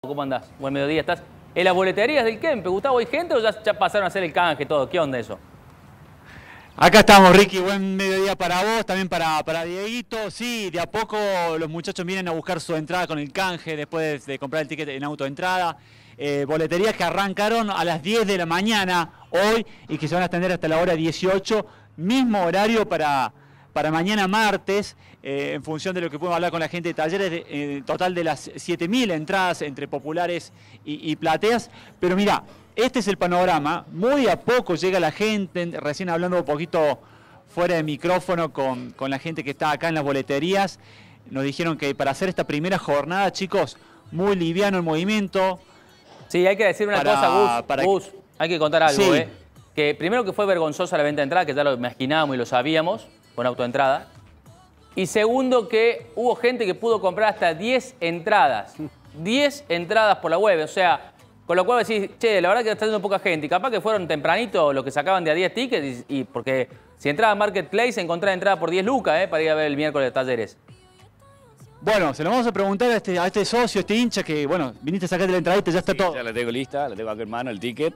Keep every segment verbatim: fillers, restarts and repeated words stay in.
¿Cómo andás? Buen mediodía. ¿Estás en las boleterías del Kempe, Gustavo? ¿Hay gente o ya, ya pasaron a hacer el canje todo? ¿Qué onda eso? Acá estamos, Ricky. Buen mediodía para vos, también para, para Dieguito. Sí, de a poco los muchachos vienen a buscar su entrada con el canje después de, de comprar el ticket en auto de entrada. Eh, boleterías que arrancaron a las diez de la mañana hoy y que se van a extender hasta la hora dieciocho. Mismo horario para, para mañana martes, eh, en función de lo que podemos hablar con la gente de Talleres, de, eh, total de las siete mil entradas entre populares y, y plateas. Pero mira, este es el panorama, muy a poco llega la gente, recién hablando un poquito fuera de micrófono con, con la gente que está acá en las boleterías, nos dijeron que para hacer esta primera jornada, chicos, muy liviano el movimiento. Sí, hay que decir una para, cosa, Gus, para... Gus, hay que contar algo, sí. ¿eh? Que primero que fue vergonzosa la venta de entrada, que ya lo imaginábamos y lo sabíamos, con autoentrada. Y segundo que hubo gente que pudo comprar hasta diez entradas, diez entradas por la web, o sea... Con lo cual decís, che, la verdad que está yendo poca gente. Y capaz que fueron tempranito los que sacaban de a diez tickets. Y, y porque si entraba a Marketplace, encontraba entrada por diez lucas, ¿eh? Para ir a ver el miércoles de Talleres. Bueno, se lo vamos a preguntar a este, a este socio, a este hincha que, bueno, viniste a sacarte la entradita, ya está Sí, todo. Ya la tengo lista, la tengo acá en mano, el ticket.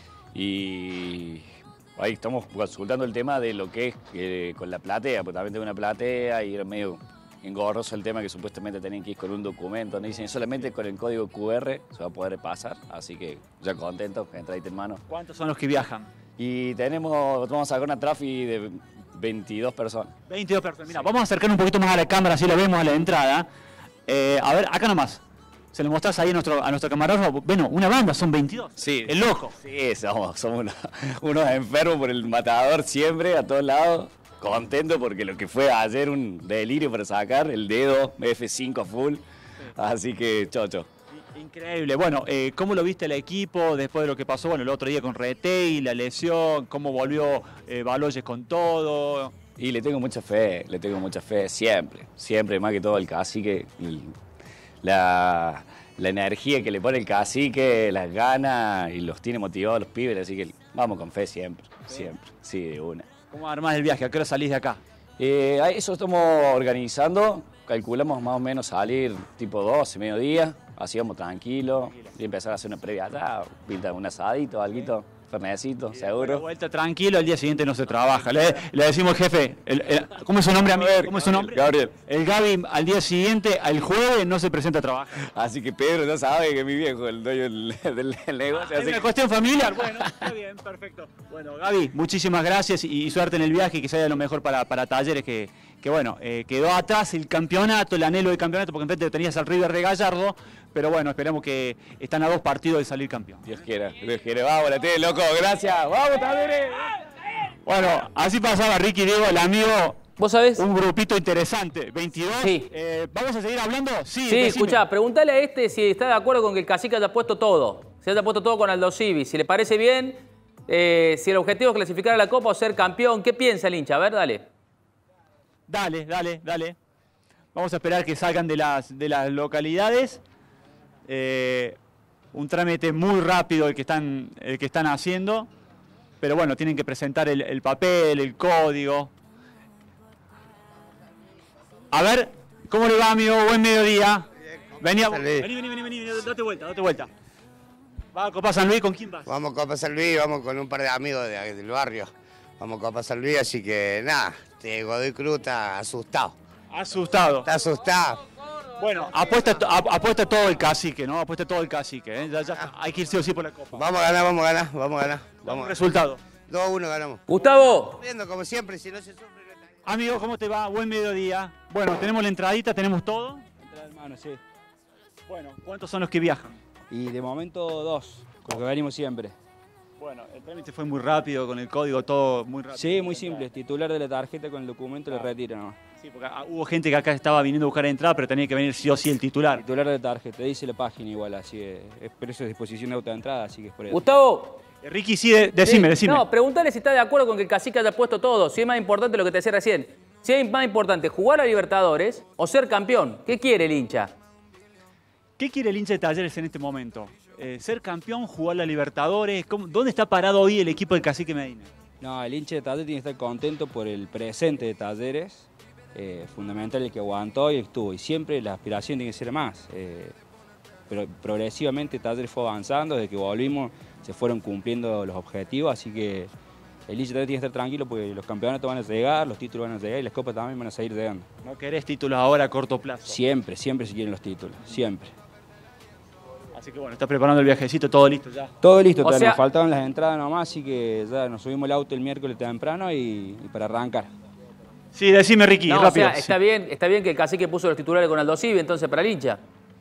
Y ahí estamos consultando el tema de lo que es eh, con la platea, porque también tengo una platea y era medio engorroso el tema que supuestamente tenían que ir con un documento. Me dicen solamente con el código cu erre se va a poder pasar, así que ya contento, entradita en mano. ¿Cuántos son los que viajan? Y tenemos, vamos a sacar una trafi de veintidós personas. veintidós personas. Mira, sí. Vamos a acercar un poquito más a la cámara, así lo vemos a la entrada. Eh, a ver, acá nomás. Se lo mostrás ahí a nuestro, a nuestro camarógrafo. Bueno, una banda, son veintidós. Sí. El loco. Sí, somos, somos unos, unos enfermos por el matador siempre, a todos lados. Contento porque lo que fue ayer un delirio para sacar, el dedo efe cinco full, así que chocho. Increíble. Bueno, eh, ¿cómo lo viste el equipo después de lo que pasó bueno, el otro día con Retey, la lesión? ¿Cómo volvió eh, Baloyes con todo? Y le tengo mucha fe, le tengo mucha fe, siempre, siempre, más que todo el cacique, el, la, la energía que le pone el cacique, las ganas y los tiene motivados los pibes, así que vamos con fe siempre, siempre, sí, de una. ¿Cómo armás el viaje? ¿A qué hora salís de acá? Eh, eso estamos organizando, calculamos más o menos salir tipo doce, mediodía, así vamos tranquilos y empezar a hacer una previa allá, pintar un asadito, alguito, fernecito, seguro. De vuelta tranquilo, al día siguiente no se trabaja. Le, le decimos, jefe, el, el, ¿cómo es su nombre, amigo? ¿Cómo es su nombre? Gabriel. El Gaby al día siguiente, al jueves, no se presenta a trabajar. Así que Pedro ya sabe que es mi viejo, el dueño del, del, del negocio. Es así una que... cuestión familiar. Bueno, está bien, perfecto. Bueno, Gaby, muchísimas gracias y, y suerte en el viaje y que sea lo mejor para, para Talleres, que, que bueno, eh, quedó atrás el campeonato, el anhelo del campeonato, porque enfrente tenías al River de Gallardo, pero bueno, esperemos que están a dos partidos de salir campeón. Dios quiera, Dios quiera. Vamos, la tele, loco, gracias. ¡Vamos, Talleres! Bueno, así pasaba Ricky Diego, el amigo. ¿Vos sabés? Un grupito interesante, veintidós. Sí. Eh, ¿Vamos a seguir hablando? Sí, Sí, escuchá, preguntale a este si está de acuerdo con que el cacique haya puesto todo. Si haya puesto todo con Aldo Civi. Si le parece bien, eh, si el objetivo es clasificar a la Copa o ser campeón. ¿Qué piensa el hincha? A ver, dale. Dale, dale, dale. Vamos a esperar que salgan de las, de las localidades. Eh, un trámite muy rápido el que están, el que están haciendo. Pero bueno, tienen que presentar el, el papel, el código. A ver, ¿cómo le va, amigo? Buen mediodía. Vení, vení, vení, vení, vení, date vuelta, date vuelta. ¿Va a Copa San Luis? ¿Con quién vas? Vamos a Copa San Luis, vamos con un par de amigos de, del barrio. Vamos a Copa San Luis, así que nada, este Godoy Cruz está asustado. Asustado. Está asustado. Bueno, apuesta, apuesta todo el cacique, ¿no? Apuesta todo el cacique, ¿eh? Ya, ya, hay que ir sí o sí por la Copa. Vamos a ganar, vamos a ganar, vamos a ganar. Vamos a resultado. dos a uno ganamos. Gustavo. Viendo como siempre, si no se sufre. Amigo, ¿cómo te va? Buen mediodía. Bueno, tenemos la entradita, tenemos todo. Entrada en mano, sí. Bueno, ¿cuántos son los que viajan? Y de momento dos, con lo que venimos siempre. Bueno, el trámite fue muy rápido, con el código todo muy rápido. Sí, muy simple. Titular de la tarjeta con el documento le retira nomás. Sí, porque hubo gente que acá estaba viniendo a buscar entrada, pero tenía que venir sí o sí el titular. Titular de la tarjeta, dice la página igual, así que es precio de disposición de autoentrada, así que es por eso. Gustavo. Eh, Ricky, sí, de, decime, sí, decime. No, pregúntale si está de acuerdo con que el cacique haya puesto todo. Si es más importante lo que te decía recién. Si es más importante jugar a Libertadores o ser campeón. ¿Qué quiere el hincha? ¿Qué quiere el hincha de Talleres en este momento? Eh, ¿Ser campeón, jugar la Libertadores? ¿Cómo, ¿Dónde está parado hoy el equipo del cacique Medina? No, el hincha de Talleres tiene que estar contento por el presente de Talleres. Eh, fundamental el que aguantó y estuvo. Y siempre la aspiración tiene que ser más. Eh, pero progresivamente Talleres fue avanzando, desde que volvimos se fueron cumpliendo los objetivos, así que el hincha tiene que estar tranquilo porque los campeonatos van a llegar, los títulos van a llegar y las copas también van a seguir llegando. ¿No querés títulos ahora a corto plazo? Siempre, siempre se quieren los títulos, siempre. Así que bueno, estás preparando el viajecito, todo listo ya. Todo listo, O todavía sea- nos faltaban las entradas nomás, así que ya nos subimos el auto el miércoles temprano y, y para arrancar. Sí, decime Ricky, No, rápido. o sea, está bien, está bien que el cacique puso los titulares con Aldo Civi, entonces para el hincha.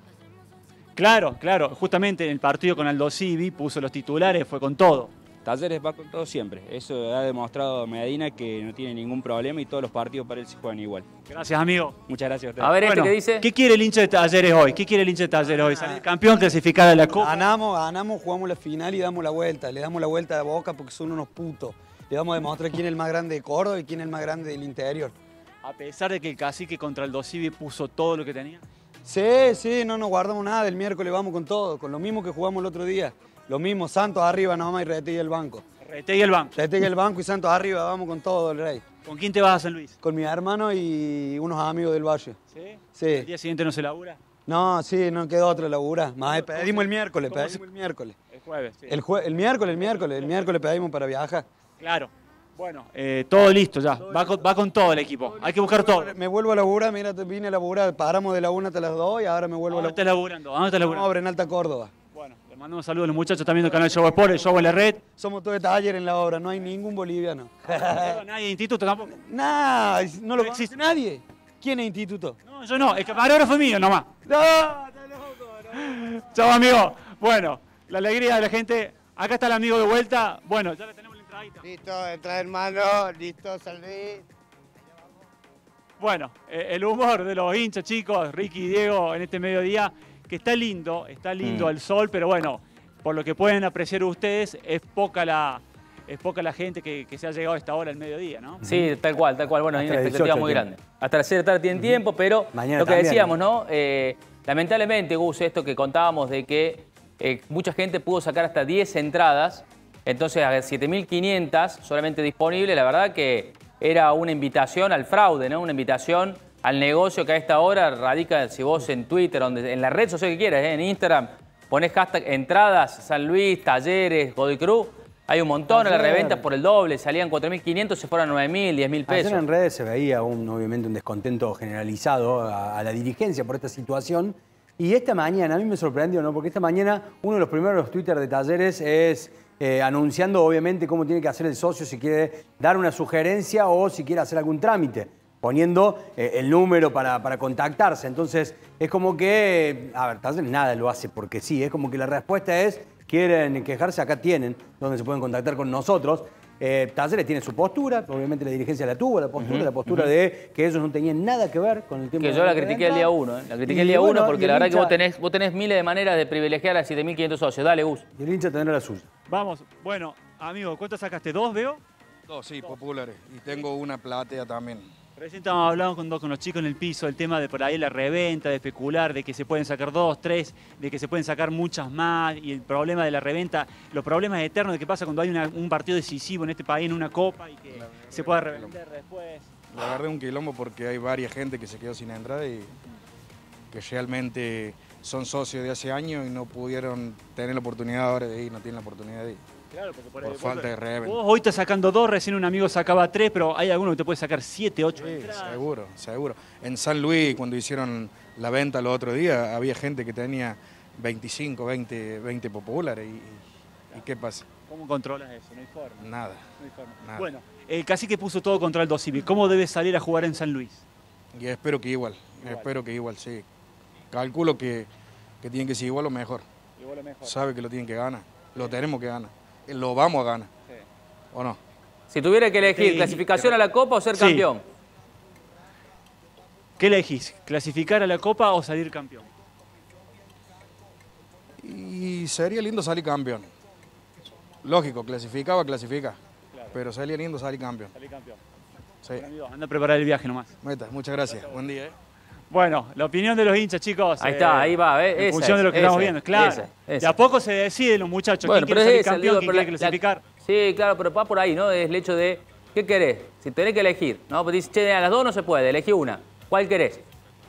Claro, claro, justamente en el partido con Aldo Civi puso los titulares, fue con todo. Talleres va con todo siempre, eso ha demostrado Medina que no tiene ningún problema y todos los partidos para él se juegan igual. Gracias, amigo. Muchas gracias a ustedes. A ver, este Bueno, que dice. ¿qué quiere el hincha de Talleres hoy? ¿Qué quiere el hincha de Talleres hoy? ¿Salir campeón, clasificar a la Copa? Ganamos, ganamos, jugamos la final y damos la vuelta. Le damos la vuelta a Boca porque son unos putos. Le vamos a demostrar quién es el más grande de Córdoba y quién es el más grande del interior. A pesar de que el cacique contra Aldo Civi puso todo lo que tenía. Sí, sí, no nos guardamos nada. El miércoles vamos con todo, con lo mismo que jugamos el otro día. Lo mismo, Santos arriba nomás y Retegui el banco. Retegui el banco. Retegui el banco y Santos arriba, vamos con todo, el Rey. ¿Con quién te vas a San Luis? Con mi hermano y unos amigos del Valle. ¿Sí? Sí. ¿El día siguiente no se labura? No, sí, no quedó otra labura. Más pedimos el miércoles, ¿Cómo pedimos el miércoles. El jueves, sí. El, jue- el miércoles, el miércoles, el miércoles pedimos para viajar. Claro. Bueno, eh, todo listo ya. Va con, va con todo el equipo. Hay que buscar todo. Me vuelvo a laburar, mira, te vine a laburar, paramos de la una hasta las dos y ahora me vuelvo a ¿Dónde estás laburar. laburando? ¿Dónde estás laburando? Obra en Alta Córdoba. Bueno, le mandamos saludos a los muchachos también del canal Show Sport, el Show en la red. Somos todo de taller en la obra, no hay ningún boliviano. No, nadie de instituto tampoco. Nah, no lo No conoce existe. nadie. ¿Quién es instituto? No, yo no. El camarógrafo es mío nomás. No, está loco, no. Chao, amigo. Bueno, la alegría de la gente. Acá está el amigo de vuelta. Bueno, ya le tenemos la entradita. Listo, entra hermano, listo, San Luis. Bueno, eh, el humor de los hinchas, chicos, Ricky y Diego en este mediodía, que está lindo, está lindo Mm. al sol, pero bueno, por lo que pueden apreciar ustedes, es poca la, es poca la gente que, que se ha llegado a esta hora al mediodía, ¿no? Sí, tal cual, tal cual. Bueno, hay Hasta una las expectativa dieciocho muy tiene. grande. Hasta las seis de la tarde tienen tiempo, pero Mañana lo que también. decíamos, ¿no? Eh, lamentablemente, Gus, esto que contábamos de que eh, mucha gente pudo sacar hasta diez entradas, entonces a siete mil quinientas solamente disponibles, la verdad que era una invitación al fraude, ¿no? Una invitación al negocio que a esta hora radica, si vos en Twitter, donde, en la red social que quieras, ¿eh? En Instagram, ponés hashtag entradas, San Luis, Talleres, Godoy Cruz, hay un montón a la Ayer- reventa por el doble, salían cuatro mil quinientos, se fueron a nueve mil, diez mil pesos. Ayer en redes se veía un, obviamente un descontento generalizado a, a la dirigencia por esta situación. Y esta mañana, a mí me sorprendió, ¿no? Porque esta mañana uno de los primeros Twitter de Talleres es eh, anunciando obviamente cómo tiene que hacer el socio si quiere dar una sugerencia o si quiere hacer algún trámite, poniendo eh, el número para, para contactarse. Entonces es como que, a ver, Talleres nada lo hace porque sí, es como que la respuesta es, quieren quejarse, acá tienen, donde se pueden contactar con nosotros. Eh, Talleres tiene su postura, obviamente la dirigencia la tuvo, la postura, la postura de que ellos no tenían nada que ver con el tema Que de yo la venta. critiqué el día uno, ¿eh? La critiqué Y el día bueno, uno porque y la el verdad que vos hincha- tenés, vos tenés miles de maneras de privilegiar a siete mil quinientos socios. Dale, Gus. Y el hincha tendrá la suya. Vamos, bueno, amigo, ¿cuántas sacaste? ¿Dos, veo? Dos, sí, populares. Y tengo una platea también. Recién estábamos hablando con, con los chicos en el piso, el tema de por ahí la reventa, de especular, de que se pueden sacar dos, tres, de que se pueden sacar muchas más, y el problema de la reventa, los problemas eternos de qué pasa cuando hay una- un partido decisivo en este país, en una copa, y que se pueda revender después. La verdad un quilombo porque hay varias gente que se quedó sin entrada y que realmente son socios de hace años y no pudieron tener la oportunidad ahora de ir, no tienen la oportunidad de ir. Claro, porque por, Por ahí- falta vos- de reventa. Vos hoy estás sacando dos, recién un amigo sacaba tres, pero hay alguno que te puede sacar siete, ocho Sí, entradas. seguro, seguro. En San Luis, cuando hicieron la venta el otro día, había gente que tenía veinticinco, veinte, veinte populares. ¿Y, y qué pasa? ¿Cómo controlas eso? No hay forma. Nada. No hay forma. Nada. Bueno, el cacique puso todo contra el Dosivi. ¿Cómo debe salir a jugar en San Luis? Y espero que igual, espero que igual, sí. Calculo que, que tienen que ser igual o mejor. Igual o mejor. Sabe que lo tienen que ganar, lo tenemos que ganar, lo vamos a ganar, Sí. ¿o no? Si tuviera que elegir Sí. clasificación a la Copa o ser Sí. campeón. ¿Qué elegís? ¿Clasificar a la Copa o salir campeón? Y sería lindo salir campeón. Lógico, clasificaba, clasifica. Claro. Pero sería lindo salir campeón. Salir campeón. Sí. Bueno, amigo, anda a preparar el viaje nomás. Meta, muchas gracias. Buen día, ¿eh? Bueno, la opinión de los hinchas, chicos. Ahí eh, está, ahí va, ¿ves? En Esa función es, de lo que esa estamos es, viendo, claro. esa, esa. De a poco se deciden los muchachos Bueno, quién pero quiere es salir esa, campeón, digo, quién pero quiere la- la- clasificar. Sí, claro, pero va por ahí, ¿no? Es el hecho de, ¿qué querés? Si tenés que elegir, ¿no? Pues dices, che, a las dos no se puede, elegí una. ¿Cuál querés?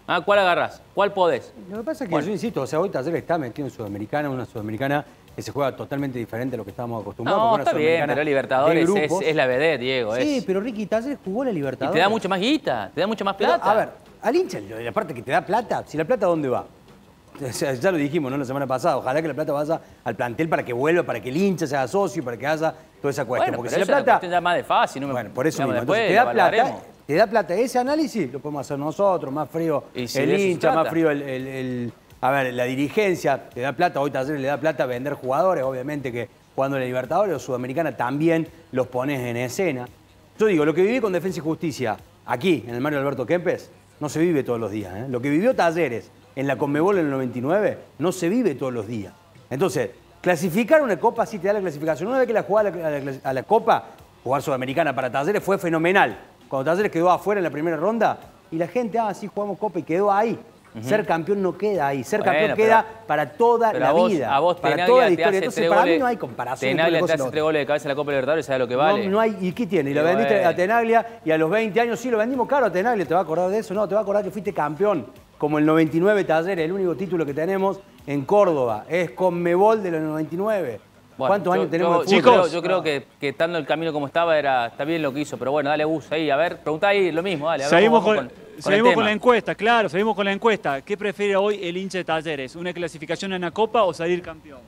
Ah, ¿cuál agarrás? ¿Cuál podés? Lo que pasa es que Bueno. yo insisto, o sea, hoy Talleres está metido en Sudamericana, una Sudamericana que se juega totalmente diferente a lo que estábamos acostumbrados. No, porque una está bien, Sudamericana pero Libertadores de es, grupos. es la vedette, Diego. Sí, es. pero Ricky, Talleres jugó la Y Libertadores. te da mucho más guita, te da mucho más Pero, plata. a ver, al hincha, la parte que te da plata, si la plata, ¿a dónde va? O sea, ya lo dijimos, ¿no? La semana pasada. Ojalá que la plata vaya al plantel para que vuelva, para que el hincha sea socio, para que haya toda esa cuestión. Bueno, porque pero si la eso es una plata. cuestión ya más de fácil. No me, Bueno, por eso digamos, mismo. después Entonces, te da lo plata, valoraremos. te da plata. Ese análisis lo podemos hacer nosotros, más frío Y si el de eso se hincha, trata. más frío el, el- el- a ver, la dirigencia, te da plata, hoy Talleres le da plata a vender jugadores, obviamente que jugando en la Libertadores o Sudamericana también los pones en escena. Yo digo, lo que viví con Defensa y Justicia aquí, en el Mario Alberto Kempes, no se vive todos los días. ¿eh? Lo que vivió Talleres en la Conmebol en el noventa y nueve no se vive todos los días. Entonces, clasificar una Copa sí te da la clasificación. Una vez que la jugás a la, a la- a la Copa, jugar Sudamericana para Talleres fue fenomenal. Cuando Talleres quedó afuera en la primera ronda y la gente, ah, sí, jugamos Copa y quedó ahí. Ser campeón no queda ahí. Ser Bueno, campeón pero- queda para toda Pero la a vos, vida. a vos para Tenaglia toda la te historia. hace Entonces, tres para goles, mí no hay comparación. entre Tenaglia una te cosa y hace la tres otra. goles de cabeza en la Copa Libertadores, ¿sabes lo que No, vale? no hay, ¿y qué tiene? Y lo Y vendiste bueno. a Tenaglia y a los veinte años, sí, lo vendimos caro a Tenaglia, ¿te va a acordar de eso? No, te va a acordar que fuiste campeón, como el noventa y nueve Talleres, el único título que tenemos en Córdoba, es Conmebol de los noventa y nueve. Bueno, ¿Cuántos yo- años tenemos yo, de yo fútbol? creo, yo creo que, que estando el camino como estaba, era, está bien lo que hizo, pero bueno, dale Gus ahí. A ver, preguntá ahí lo mismo, dale. A ver Seguimos, cómo con, vamos con, con el seguimos con tema. la encuesta, claro, seguimos con la encuesta. ¿Qué prefiere hoy el hincha de Talleres? ¿Una clasificación en la Copa o salir campeón?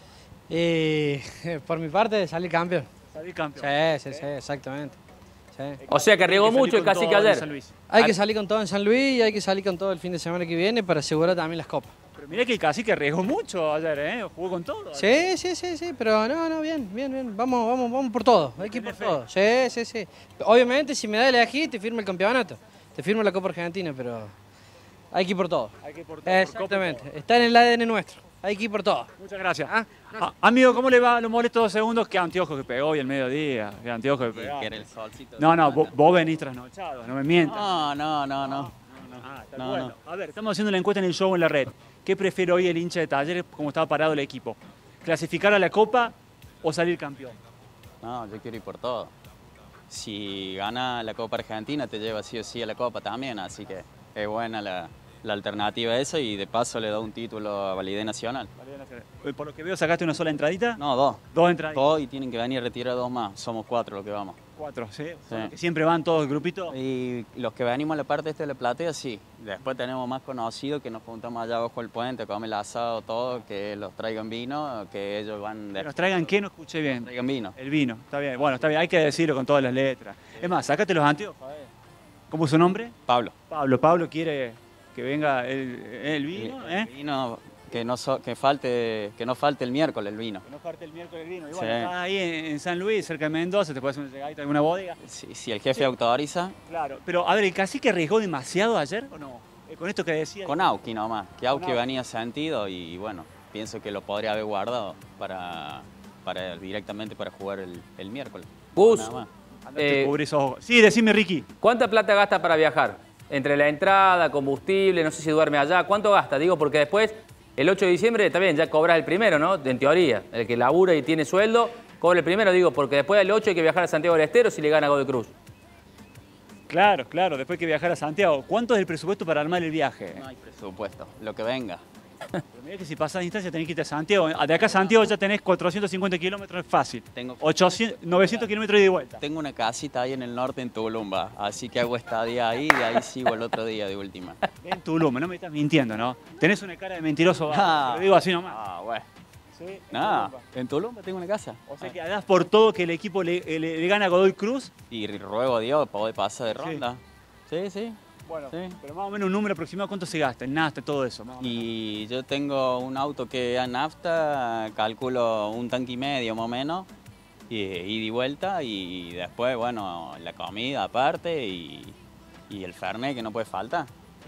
Y por mi parte, salir campeón. Salir campeón. Sí, sí, sí, exactamente. Sí. O sea que arriesgó Hay que salir mucho el con cacique todo en ayer. San Luis. Hay que salir con todo en San Luis y hay que salir con todo el fin de semana que viene para asegurar también las copas. Pero mirá que el cacique arriesgó mucho ayer, ¿eh? Jugó con todo. Sí, sí, sí, sí, pero no, no, bien, bien, bien. Vamos, vamos, vamos por todo. Hay que ir por todo. Sí, sí, sí. Obviamente, si me da el elegir, te firmo el campeonato. Te firmo la Copa Argentina, pero hay que ir por todo. Hay que ir por todo, por Copa y Exactamente. todo. Está en el A D N nuestro. Hay que ir por todo. Muchas gracias. Ah, amigo, ¿cómo le va? Lo molesto dos segundos. Qué anteojo que pegó hoy al mediodía. Qué anteojo que pegó. Que era el solcito. No, no, vos, vos venís trasnochado, no me mientas. No, no, no, no. Ah, está No, bueno. no. A ver, estamos haciendo la encuesta en el show en la red. ¿Qué prefiere hoy el hincha de Talleres como estaba parado el equipo? ¿Clasificar a la Copa o salir campeón? No, yo quiero ir por todo. Si gana la Copa Argentina, te lleva sí o sí a la Copa también, así que es buena la, la alternativa a eso y de paso le da un título a validez nacional. Por lo que veo, ¿sacaste una sola entradita? No, dos. Dos entraditas. Dos y tienen que venir a retirar dos más. Somos cuatro los que vamos. Cuatro, ¿sí? Sí. Que siempre van todos el grupito. Y los que venimos a la parte esta de la platea, sí. Después tenemos más conocidos que nos juntamos allá abajo del puente, comer el asado, todo, que los traigan vino, que ellos van Que de... nos traigan qué, no escuché bien. traigan vino. El vino, está bien. Bueno, está bien, hay que decirlo con todas las letras. Es más, sácate los anteojos. a ver. ¿Cómo es su nombre? Pablo. Pablo. Pablo quiere que venga el, el vino, El- ¿eh? el vino, que no, so- que, falte, que no falte el miércoles el vino. Que no parte el miércoles el vino. Y Sí. bueno, estás ahí en, en San Luis, cerca de Mendoza, te puedes hacer una llegadita en una bodega. Si, si el jefe autoriza, Claro, pero a ver, ¿el cacique arriesgó demasiado ayer o no? Eh, con esto que decía. con Auki nomás, que Auki Auki. venía sentido y bueno, pienso que lo podría haber guardado para, para directamente para jugar el, el miércoles. Gus, Nada más. Andate, eh, cubrí esos ojos. Sí, decime, Ricky. ¿Cuánta plata gasta para viajar? Entre la entrada, combustible, no sé si duerme allá. ¿Cuánto gasta? Digo, porque después, el ocho de diciembre, está bien, ya cobras el primero, ¿no? En teoría. El que labura y tiene sueldo, cobra el primero, digo, porque después del ocho hay que viajar a Santiago del Estero si le gana Godoy Cruz. Claro, claro, después hay que viajar a Santiago. ¿Cuánto es el presupuesto para armar el viaje? No hay presupuesto, lo que venga. Pero mirá que si pasas distancia tenés que irte a Santiago. De acá a Santiago ya tenés cuatrocientos cincuenta kilómetros, es fácil. Tengo, ochocientos, novecientos kilómetros ida y vuelta. tengo una casita ahí en el norte en Tulumba, así que hago estadía ahí y de ahí sigo el otro día de última. En Tulum, no me estás mintiendo, ¿no? Tenés una cara de mentiroso, Ah. te lo digo así nomás. Ah, bueno. Sí, Nada, en Tulumba tengo una casa. O sea que das por todo que el equipo le, le- le gana a Godoy Cruz. Y ruego a Dios poder pasar de ronda. Sí, sí. Bueno, Sí. pero más o menos un número aproximado, ¿cuánto se gasta en nafta, todo eso? Más o menos. Y yo tengo un auto que a nafta, calculo un tanque y medio más o menos, y ida y vuelta, y después, bueno, la comida aparte y, y el fernet que no puede faltar.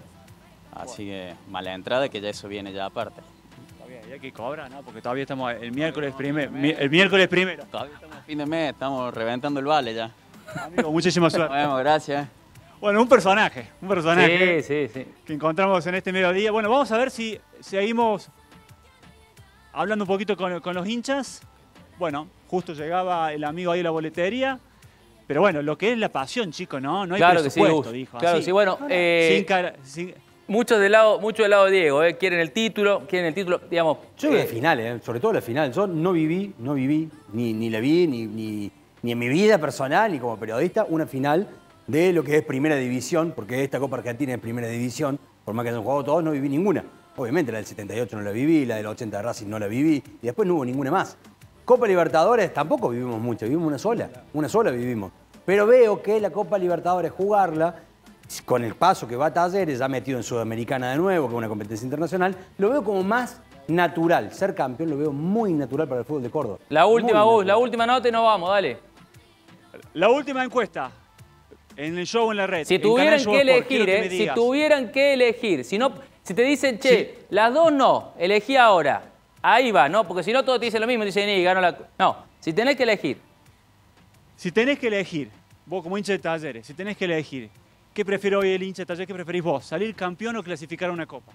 Así que mala entrada que ya eso viene ya aparte. Está bien, y hay que cobrar, ¿no? Porque todavía estamos el miércoles primero. El miércoles primero. Todavía estamos a fin de mes, estamos reventando el vale ya. Amigo, muchísima suerte. Nos vemos, gracias. Bueno, un personaje, un personaje Sí, sí, sí. que encontramos en este mediodía. Bueno, vamos a ver si seguimos hablando un poquito con, con los hinchas. Bueno, justo llegaba el amigo ahí a la boletería. Pero bueno, lo que es la pasión, chicos, ¿no? No hay Claro que sí, presupuesto, Gus. dijo. Claro así. que sí. Bueno, eh, Sin cara- sin- muchos del lado, mucho del lado de Diego, ¿eh? Quieren el título, quieren el título, digamos. Yo veo eh, la final, ¿eh? Sobre todo la final. Yo no viví, no viví, ni, ni la vi, ni, ni, ni en mi vida personal, ni como periodista, una final de lo que es Primera División, porque esta Copa Argentina es Primera División, por más que hayan jugado todos, no viví ninguna. Obviamente la del setenta y ocho no la viví, la del ochenta de Racing no la viví, y después no hubo ninguna más. Copa Libertadores tampoco vivimos mucho, vivimos una sola, una sola vivimos. Pero veo que la Copa Libertadores, jugarla, con el paso que va a Talleres, ya metido en Sudamericana de nuevo, que es una competencia internacional, lo veo como más natural. Ser campeón lo veo muy natural para el fútbol de Córdoba. La última, Gus, la última nota y nos vamos, dale. La última encuesta. En el show en la red. Si tuvieran que elegir, eh, si tuvieran que elegir, si no, si te dicen, che, sí. las dos no, elegí ahora, ahí va, ¿no? Porque si no todos te dicen lo mismo, te dicen, y ganó la... No, si tenés que elegir. Si tenés que elegir, vos como hincha de Talleres, si tenés que elegir, ¿qué prefiere hoy el hincha de Talleres? ¿Qué preferís vos? ¿Salir campeón o clasificar a una copa?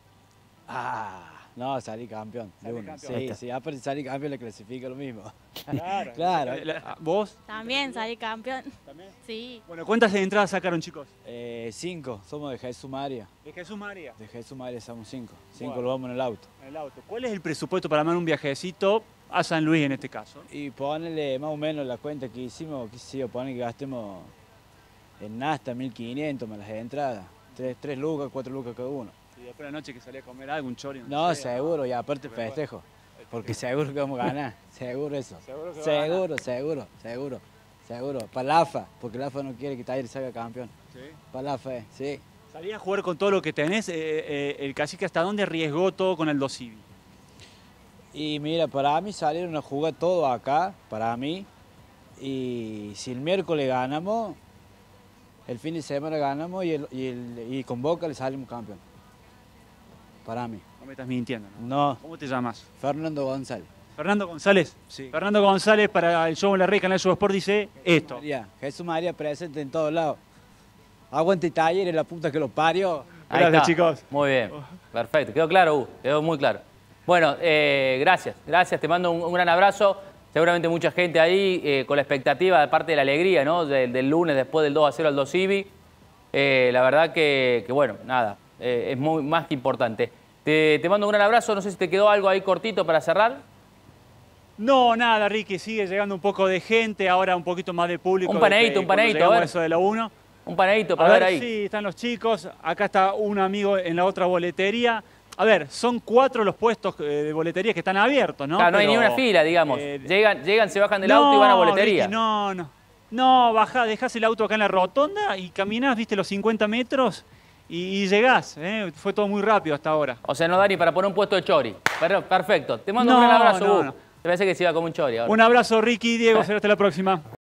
Ah... No, salí campeón. Salí campeón. Sí, sí, aparte salí campeón le clasifica lo mismo. Claro. Claro. ¿Vos? También salí campeón. ¿También? Sí. Bueno, ¿cuántas entradas sacaron, chicos? Eh, cinco, somos de Jesús María. ¿De Jesús María? De Jesús María somos cinco. Cinco Bueno. lo vamos en el auto. En el auto. ¿Cuál es el presupuesto para armar un viajecito a San Luis en este caso? Y ponerle más o menos la cuenta que hicimos, qué sé yo, poner que gastemos en Nasta mil quinientos más las entradas. Tres, tres lucas, cuatro lucas cada uno. Y después de la noche que salí a comer algo, un chori. No, seguro, y aparte festejo. Porque seguro que vamos a ganar. Seguro eso. Seguro que Seguro, seguro, seguro. Seguro. Para la A F A, porque la A F A no quiere que Talleres salga campeón. Sí. Para la A F A, sí. Salí a jugar con todo lo que tenés. Eh, eh, el Cacique, ¿hasta dónde arriesgó todo con el Dosivi? Y mira, para mí salieron a jugar todo acá, para mí. Y si el miércoles ganamos, el fin de semana ganamos y, el, y, el, y con Boca le salimos campeón. Para mí. No me estás mintiendo, ¿no? No. ¿Cómo te llamas? Fernando González. Fernando González. Sí. Fernando González para el show en la red, Canal Subsport, dice esto. María, Jesús María presente en todos lados. Aguante Talleres, la puta que lo parió. Ahí Gracias, está. chicos. Muy bien, perfecto. Quedó claro, Hugo, quedó muy claro. Bueno, eh, gracias, gracias. Te mando un, un gran abrazo. Seguramente mucha gente ahí eh, con la expectativa, de parte de la alegría, ¿no? Del, del lunes después del dos a cero al Dosivi. Eh, la verdad que, que bueno, nada, eh, es muy, más que importante. Te, te mando un gran abrazo. No sé si te quedó algo ahí cortito para cerrar. No, nada, Ricky, sigue llegando un poco de gente, ahora un poquito más de público. Un panadito, un panadito, a ver. Eso de la uno. Un panadito para a ver, ver ahí. Sí, están los chicos. Acá está un amigo en la otra boletería. A ver, son cuatro los puestos de boletería que están abiertos, ¿no? Claro, no hay Pero, ni una fila, digamos. eh, llegan, llegan, se bajan del no, auto y van a boletería. Ricky, no, no. No, bajá, dejás el auto acá en la rotonda y caminás, viste, los cincuenta metros y, y llegás. ¿eh? Fue todo muy rápido hasta ahora. O sea, no da ni para poner un puesto de chori. Pero, perfecto. Te mando No, un gran abrazo, no, Hugo. no. Te parece que se iba como un chori ahora. Un abrazo, Ricky, Diego, será hasta la próxima.